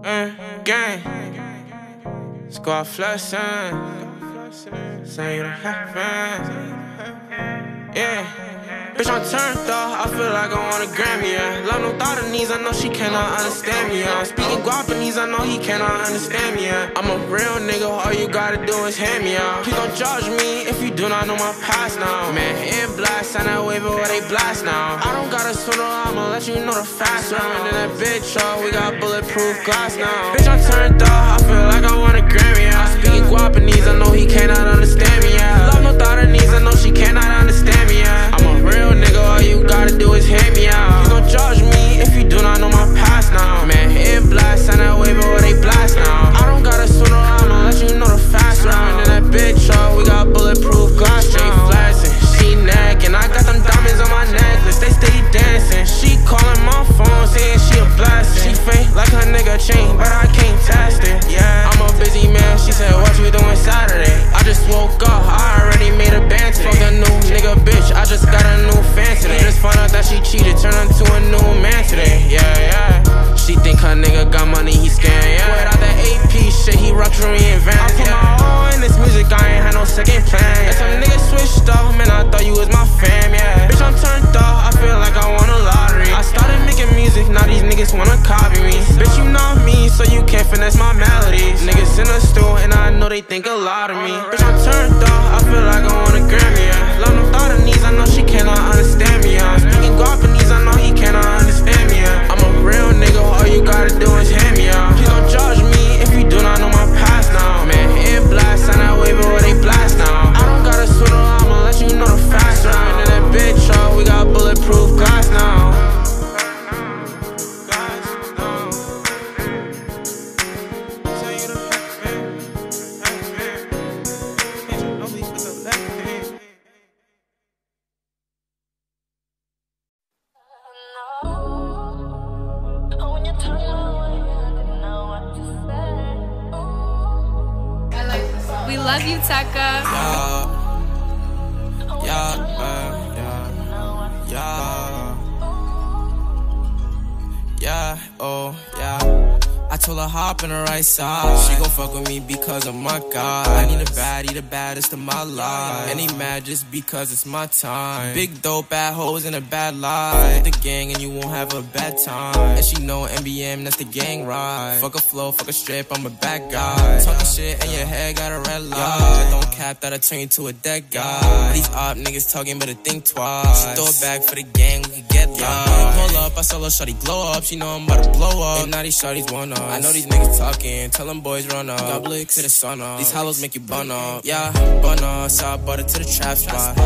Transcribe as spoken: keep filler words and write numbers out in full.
Uh, gang. Squad flexing. Say you the half yeah. Bitch, I'm turned up, I feel like I want a Grammy, yeah. Love no thought of knees, I know she cannot understand me, yeah. Speaking Guapanese, I know he cannot understand me, yeah. I'm a real nigga, all you gotta do is hand me out. Please don't judge me if you do not know my past now. Man, in blast, and that wave where they blast now. I don't gotta swindle, I'ma let you know the fast round. In that bitch, y'all, we got bulletproof glass now. Bitch, I'm turned up, I feel like I want a Grammy, yeah. Speaking Guapanese, I know he cannot understand me, yeah. Love no thought of knees, I know she cannot understand me, yeah. I'm a real nigga, all you gotta do is hear me out. Please don't judge me if you do not know my past now. Man, in blast, and that wave where they blast now. I don't gotta swindle, I'ma let you know the fast round. In that bitch, y'all, we got bulletproof glass. Straight flashing, she nagging. I got them diamonds on my necklace, they stay dancing. She calling my phone, saying she a blessing. She fake like her nigga chain, but I can't test it. Yeah, I'm a busy man, she said, what you doing Saturday? I just woke up, I already made a band today. Fuck a new nigga, bitch, I just got a new fan today. Just found out that she cheated, turned into a new man today. Yeah, yeah. She think her nigga got money, he scared, yeah. Wait out that A P shit, he rock to reinvent. I put my all in this music, I ain't had no second plan. And some niggas switched up, man, I thought you was my fam, yeah. Bitch, I'm turned up, I feel like I won a lottery. I started making music, now these niggas wanna copy me. Bitch, you not me, so you can't finesse my melodies. Niggas in the stool, and I know they think a lot of me. Bitch, I'm turned up, I feel like I want a Grammy, yeah. Love no thought of knees, I know she cannot understand me, yeah. Speaking Guapanese, I know he cannot understand me, yeah. I'm a real nigga, all you gotta do is hear me out. Please don't judge me if you do not know my past now. Man, in blast, and that wave where they blast now. I don't gotta swindle, I'ma let you know the fast round. In that bitch, y'all, we got bulletproof glass now. We love you, Tekka. Yeah, yeah, uh, yeah, yeah, yeah, oh, yeah. I told her hop on the right side. She gon' fuck with me because of my God. I need a baddie, the baddest of my life. And he mad just because it's my time. Big dope, bad hoes, and a bad life. With the gang and you won't have a bad time. And she know M B M, that's the gang ride. Fuck a flow, fuck a strip, I'm a bad guy. Talking shit and your head got a red light. Don't cap, that'll turn you to a dead guy. These op niggas talking, better think twice. She throw it back for the gang, we can get live. Pull up, I saw her shawty glow up. She know I'm about to blow up. And now these shawties want up. I know these niggas talking, tell them boys run up. Got blicks to the sun up. These hollows make you bun up. Yeah, bun up, so I bought it to the trap spot.